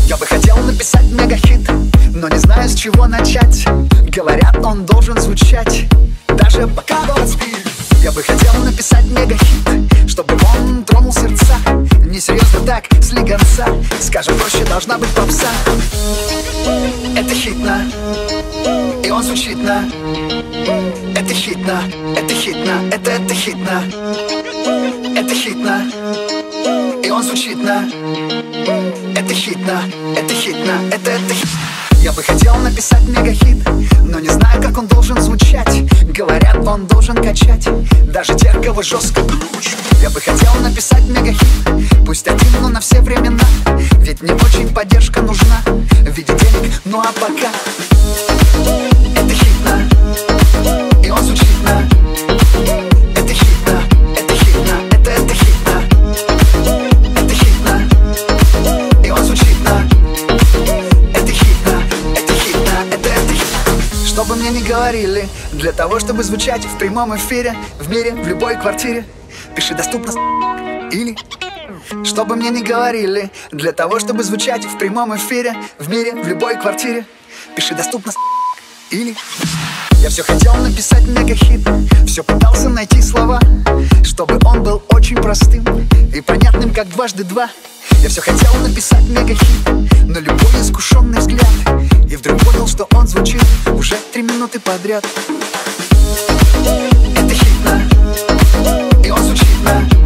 Я бы хотел написать мегахит, но не знаю, с чего начать. Говорят, он должен звучать даже пока город спит. Я бы хотел написать мегахит, чтобы он тронул сердца. Несерьезно так, слегонца, скажем проще, должна быть попса. Это хитно, и он звучит на. Это хитно, это хитно, это хитно. Это хитно, и он звучит на. Это хитно, это хитно, это хитно. Я бы хотел написать мегахит, но не знаю, как он должен звучать. Говорят, он должен качать даже тех, кого жестко кручу. Я бы хотел написать мегахит, пусть один, но на все времена. Ведь мне очень поддержка нужна в виде денег, ну а пока. Это хитно, и он звучит на. Это хитно, это хитно, это хитно. Это хитно, и он звучит на. Чтобы мне не говорили, для того, чтобы звучать в прямом эфире, в мире, в любой квартире, пиши доступно или. Чтобы мне не говорили, для того, чтобы звучать в прямом эфире, в мире, в любой квартире, пиши доступно или. Я все хотел написать мегахит, все пытался найти слова, чтобы он был очень простым и понятным, как дважды два. Я все хотел написать мегахит, но любой искушенный взгляд, и вдруг понял, что он звучит уже 3 минуты подряд. Это хитно, и он звучит на.